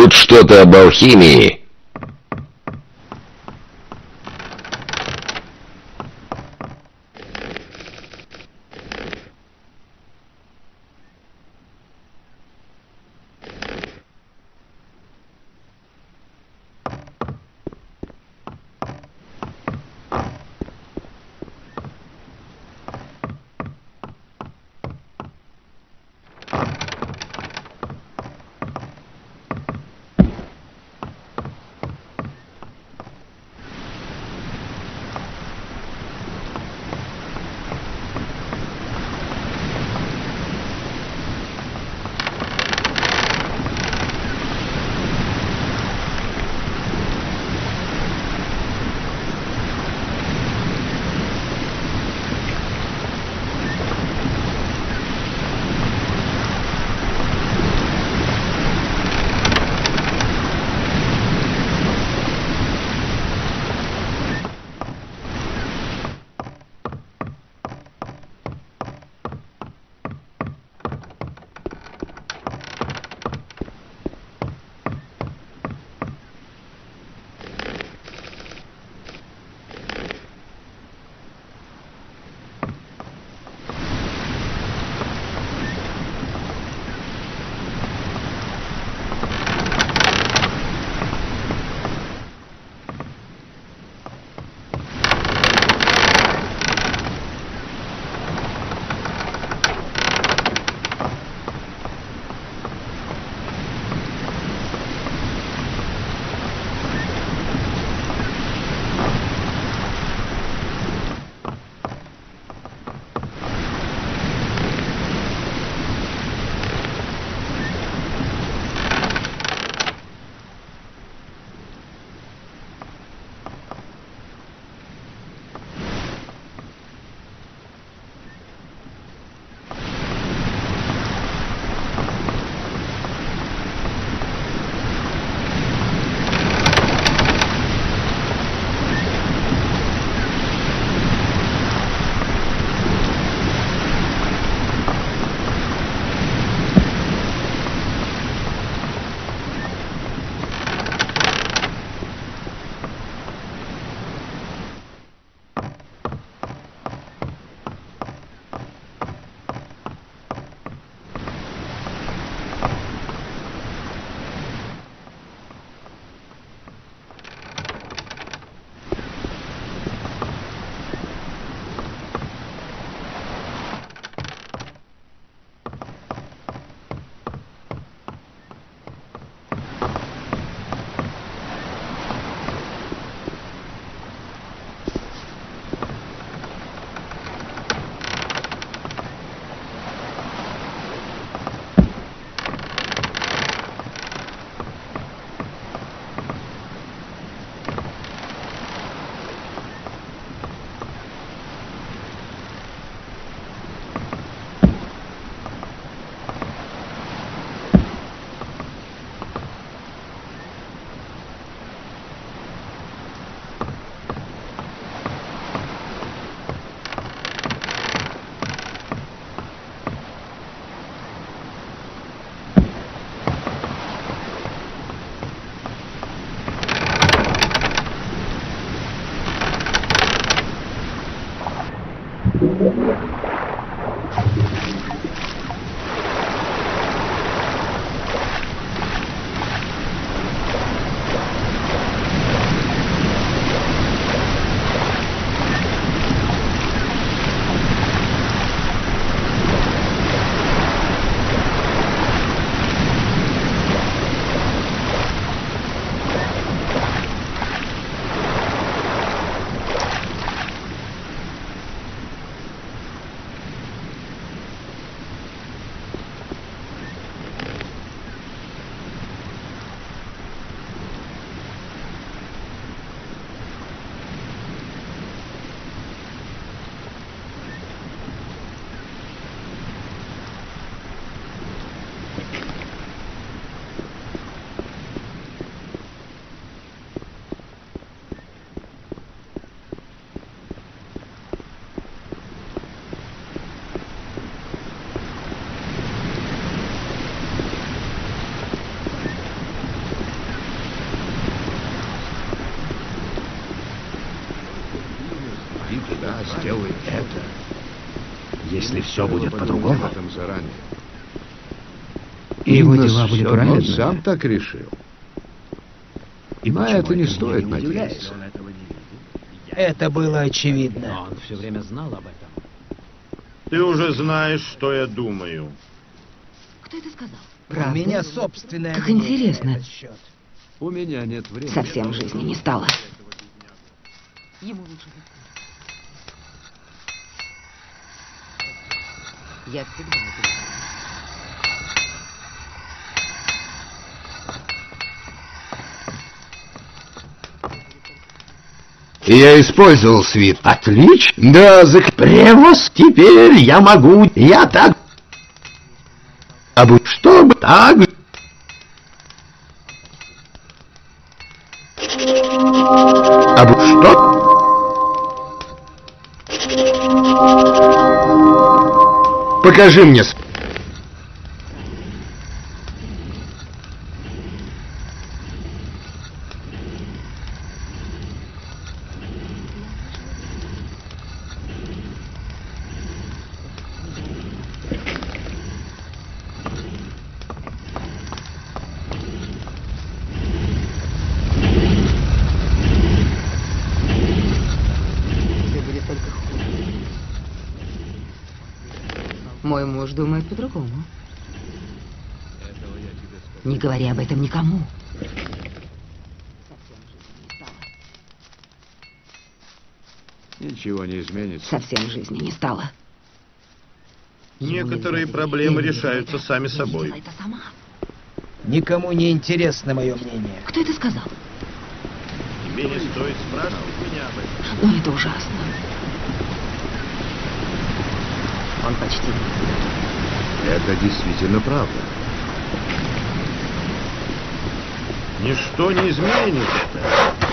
Тут что-то об алхимии. сделай это. Если все будет по-другому, и его дела были правильными. Он сам так решил. И на это не стоит надеяться. Это было очевидно. Но он все время знал об этом. Ты уже знаешь, что я думаю. Кто это сказал? У меня собственное Как мнение интересно. на этот счет. У меня нет времени. Совсем жизни не стало. Ему лучше. Я всегда это знала. Я использовал свит. Отлично. Да, превоз. Теперь я могу. Я так. Чтобы так. Что? Покажи мне. Мой муж думает по-другому. Не говори об этом никому. Ничего не изменится. Совсем жизни не стало. Некоторые проблемы решаются сами собой. Это сама. Никому не интересно мое мнение. Кто это сказал? Тебе не стоит спрашивать меня об этом. Ну, это ужасно. Он почти... Это действительно правда. Ничто не изменит это.